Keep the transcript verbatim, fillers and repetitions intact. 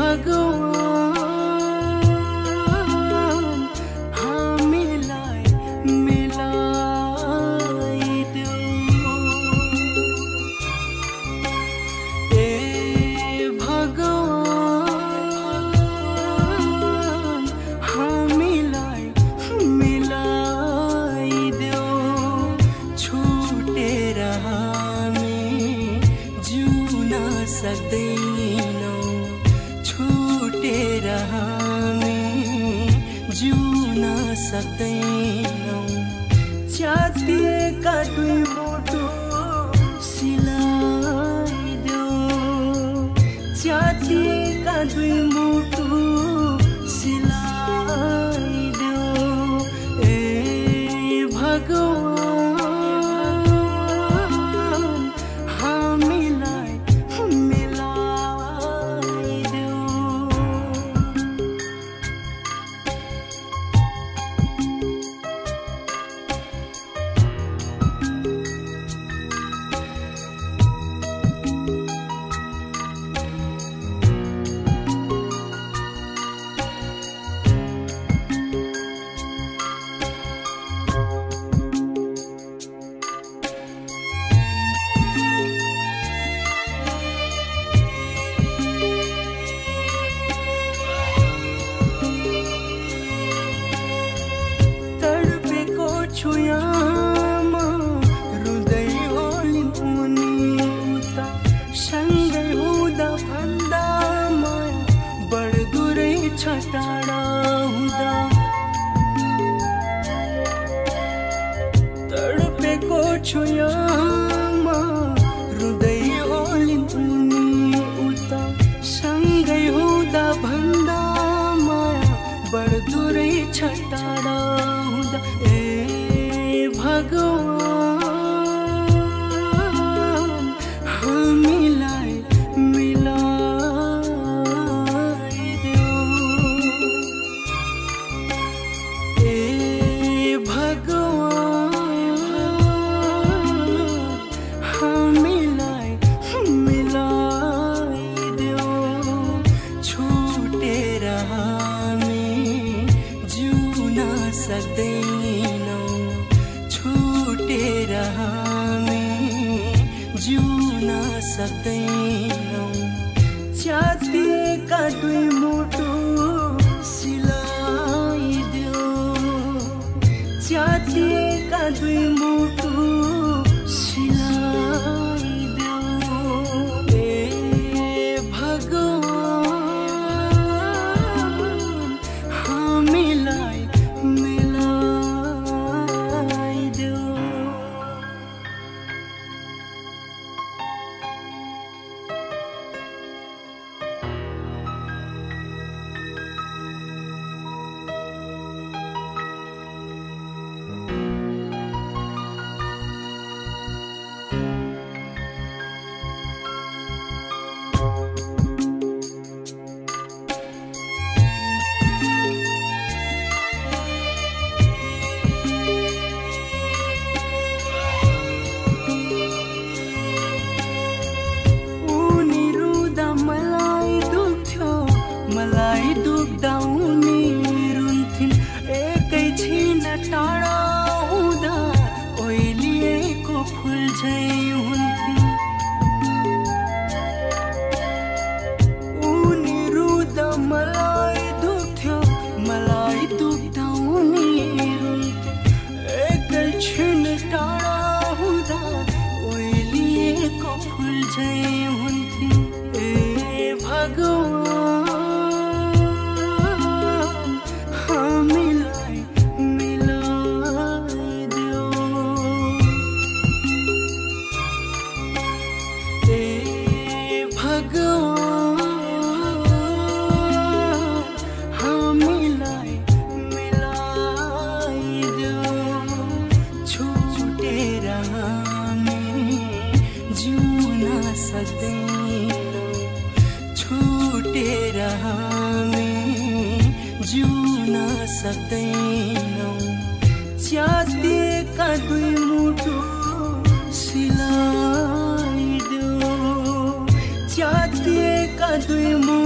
भगवान हामीलाई मिलाइदेऊ। ए भगवान हामीलाई मिलाइदेऊ। छुटेर हामी जिउन सक्दैनौँ, छुटेर हामी जिउन सक्दैनौँ। च्यातिएका दुई मुटु सिलाइदेऊ, च्यातिएका दुई मुटु सिलाइदेऊ। ए भगवान हामीलाई मिलाइदेऊ। तडपेको छु यामा रुँदै होलिन् उनी उता, सँगै हुँदा भन्दा माया बढ्दो रहेछ टाढा हुँदा। तडपेको छु यामा रुँदै होलिन् उनी उता, सँगै हुँदा भन्दा माया बढ्दो रहेछ टाढा हुँदा। ए भगवान हामीलाई मिलाइदेऊ। ए भगवान हामीलाई मिलाइदेऊ। छुटेर हामी जिउन सक्दैनौँ, छुटेर हामी जिउन सक्दैनौँ। च्यातिएका दुई मुटु सिलाइदेऊ, च्यातिएका दुई मुटु सिलाइदेऊ। ए भगवान हामीलाई मिलाइदेऊ। उनी रुँदा मलाई दुख्थ्यो, मलाई दुख्दा उनी रुन्थिन्। एकैछिन टाढा हुँदा ओइलिएको फुल झैँ हुन्थिन्। उनी रुँदा मलाई दुख्थ्यो, मलाई दुख्दा उनी रुन्थिन्। एकैछिन टाढा हुँदा ओइलिएको फुल झैँ हुन्थिन्। ए भगवान हामीलाई मिलाइदेऊ। ए भगवान हामीलाई मिलाइदेऊ। छुटेर हामी जिउन सक्दैनौँ, छुटेर हामी जिउन सक्दैनौँ। च्यातिएका दुई मुटु सिलाइदेऊ, च्यातिएका दुई मुटु